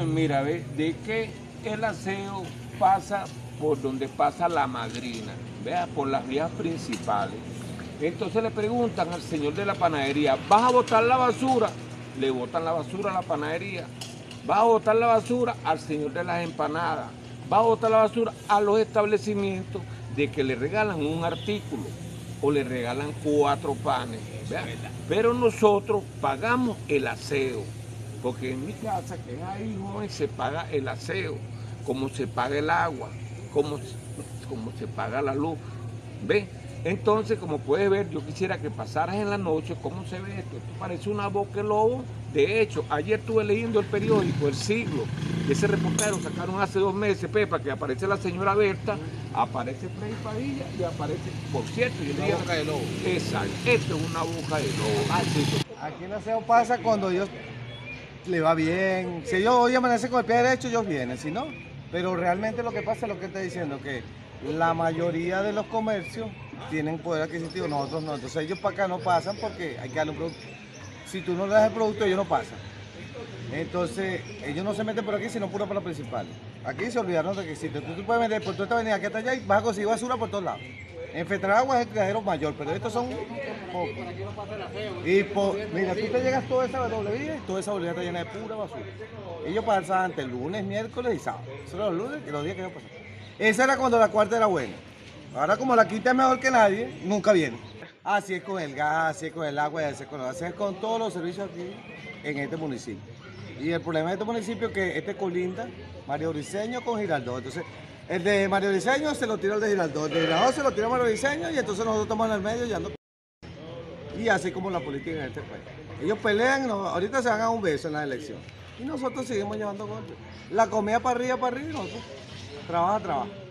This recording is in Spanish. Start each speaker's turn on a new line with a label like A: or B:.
A: mira, ve, de que el aseo pasa por donde pasa la madrina, vea, por las vías principales. Entonces le preguntan al señor de la panadería, ¿vas a botar la basura? Le botan la basura a la panadería. ¿Vas a botar la basura? Al señor de las empanadas. ¿Vas a botar la basura? A los establecimientos de que le regalan un artículo o le regalan 4 panes. ¿Vea? Pero nosotros pagamos el aseo, porque en mi casa, que es ahí, joven, se paga el aseo, como se paga el agua, como se paga la luz. ¿Ve? Entonces, como puedes ver, yo quisiera que pasaras en la noche cómo se ve esto. Esto parece una boca de lobo. De hecho, ayer estuve leyendo el periódico El Siglo. Ese reportero sacaron hace 2 meses, Pepa, que aparece la señora Berta, aparece Freddy Padilla y aparece, por cierto, yo
B: una
A: diría,
B: boca de lobo.
A: Exacto, esto es una boca de lobo.
C: Aquí el aseo pasa cuando ellos le va bien. Si ellos hoy amanecen con el pie derecho, ellos vienen, si no. Pero realmente lo que pasa es lo que está diciendo, que la mayoría de los comercios tienen poder adquisitivo, nosotros no. Entonces ellos para acá no pasan porque hay que darle un producto. Si tú no le das el producto, ellos no pasan. Entonces ellos no se meten por aquí, sino puro por la principal. Aquí se olvidaron de que existe. Tú puedes vender por toda esta avenida que está allá y vas a conseguir basura por todos lados. En Fetragua es el criadero mayor, pero estos son pocos. Y mira, tú te llegas toda esa doble vía y toda esa doble vía está llena de pura basura. Ellos pasan antes lunes, miércoles y sábado. Esos son los lunes y los días que ellos pasan. Esa era cuando la cuarta era buena. Ahora como la quinta es mejor que nadie, nunca viene. Así es con el gas, así es con el agua, así es con todos los servicios aquí en este municipio. Y el problema de este municipio es que este colinda Mario Briceño con Girardot. Entonces, el de Mario Briceño se lo tira al de Girardot, el de Girardot se lo tira a Mario Briceño y entonces nosotros estamos en el medio y ando. Y así como la política en este país. Ellos pelean, ahorita se van a un beso en la elección. Y nosotros seguimos llevando golpes. La comida para arriba y nosotros trabaja.